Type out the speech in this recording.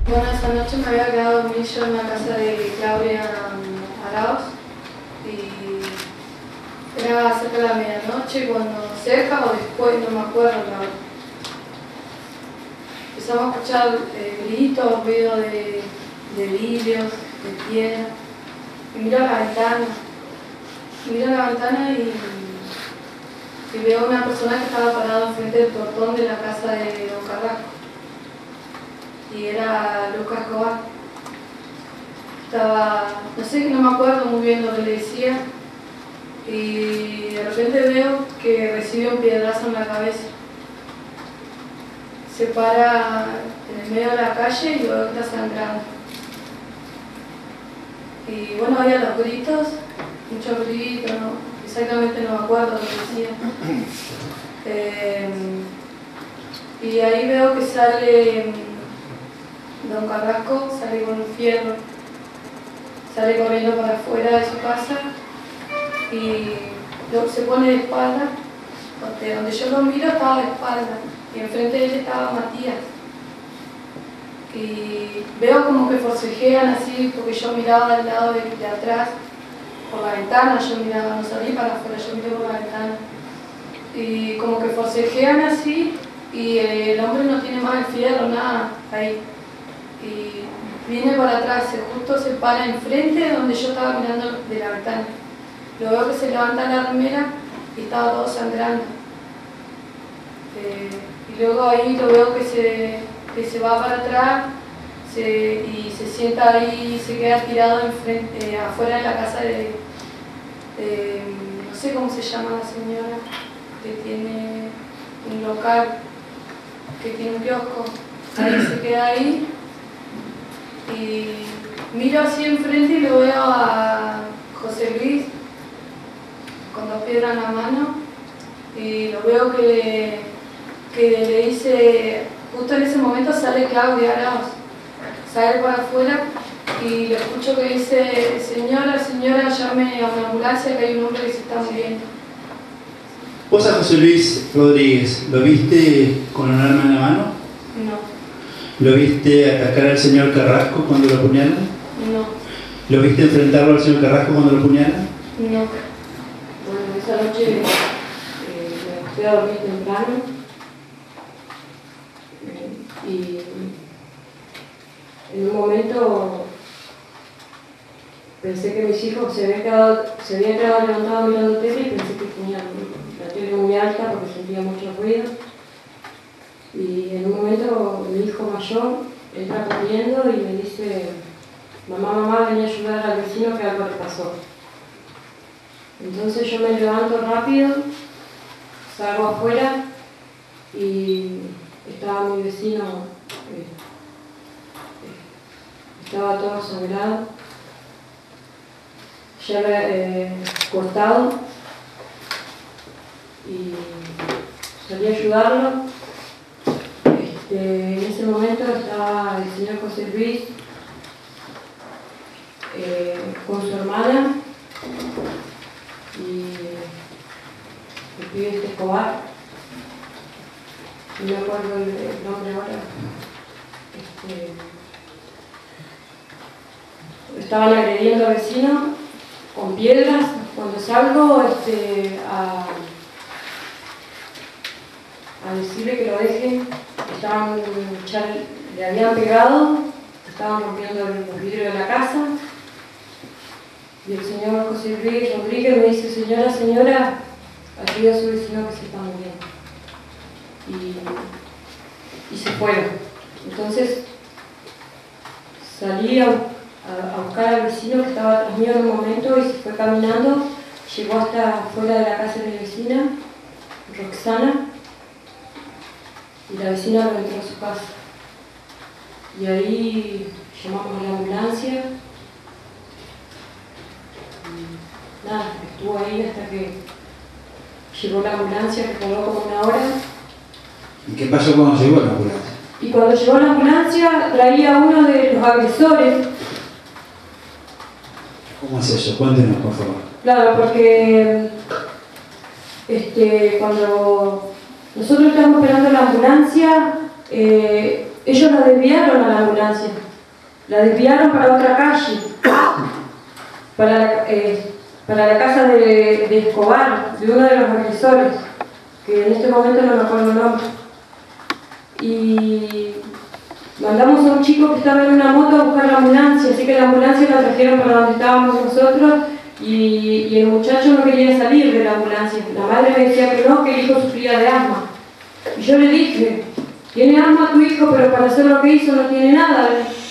Bueno, esa noche me había quedado dormir yo en la casa de Claudia Arauz y era cerca de la medianoche, cuando cerca o después, no me acuerdo la hora. Empezamos a escuchar gritos, ruido de vidrios, de piedra, y miro a la ventana. Y veo una persona que estaba parada enfrente del portón de la casa de Don Carrasco. Y era Lucas Escobar. Estaba, no sé, no me acuerdo muy bien lo que le decía, y de repente veo que recibe un piedrazo en la cabeza. Se para en el medio de la calle y luego está sangrando. Y bueno, había los gritos, muchos gritos, ¿no? Exactamente no me acuerdo lo que decía. Y ahí veo que sale Don Carrasco, sale con un fierro, sale corriendo para afuera de su casa y se pone de espalda, porque donde yo lo miro estaba de espalda y enfrente de él estaba Matías. Y veo como que forcejean así, porque yo miraba del lado de atrás, por la ventana, yo miraba, no salí para afuera, yo miré por la ventana. Y como que forcejean así, y el hombre no tiene más el fierro, nada, ahí. Y viene para atrás, justo se para enfrente de donde yo estaba mirando de la ventana. Lo veo que se levanta la remera y estaba todo sangrando. Y luego ahí lo veo que se va para atrás y se sienta ahí y se queda tirado afuera de la casa no sé cómo se llama la señora, que tiene un local, que tiene un kiosco. Ahí se queda ahí. Y miro así enfrente y lo veo a José Luis con 2 piedras en la mano y lo veo que le dice, justo en ese momento sale Claudia Arauz, sale para afuera y le escucho que dice, señora, llame a una ambulancia que hay un hombre que se está muriendo. ¿Vos a José Luis Rodríguez lo viste con un arma en la mano? No. ¿Lo viste atacar al señor Carrasco cuando lo apuñalan? No. ¿Lo viste enfrentarlo al señor Carrasco cuando lo apuñalan? No. Bueno, esa noche me fui a dormir temprano y en un momento pensé que mis hijos se habían quedado levantados mirando tele y pensé que tenían la tele muy alta porque sentía mucho ruido. Y en un momento mi hijo mayor entra corriendo y me dice, mamá, venía a ayudar al vecino que algo le pasó. Entonces yo me levanto rápido, salgo afuera y estaba mi vecino, estaba todo sangrado, ya cortado, y salí a ayudarlo. En ese momento estaba el señor José Luis con su hermana y el pibe Escobar, no me acuerdo el nombre ahora. Estaban agrediendo al vecino con piedras. Cuando salgo a decirle que lo dejen, le habían pegado, estaban rompiendo los vidrios de la casa y el señor José Luis Rodríguez me dice, señora, ayuda a su vecino que se está muriendo. Y se fueron. Entonces salí a buscar al vecino que estaba atrás mío en un momento y se fue caminando, llegó hasta fuera de la casa de mi vecina, Roxana, y la vecina lo entró a su casa. Y ahí llamamos a la ambulancia. Y nada, estuvo ahí hasta que llegó la ambulancia, que tardó como 1 hora. ¿Y qué pasó cuando llegó la ambulancia? Y cuando llegó la ambulancia traía a uno de los agresores. ¿Cómo es eso? Cuéntenos, por favor. Claro, porque cuando nosotros estábamos esperando la ambulancia, ellos la desviaron a la ambulancia, la desviaron para otra calle, para la casa de Escobar, de uno de los agresores, que en este momento no me acuerdo el nombre. Y mandamos a un chico que estaba en una moto a buscar la ambulancia, así que la ambulancia la trajeron para donde estábamos nosotros y el muchacho no quería salir de la ambulancia. La madre me decía que no, que el hijo sufría de asma. Y yo le dije, tiene asma tu hijo, pero para hacer lo que hizo no tiene nada.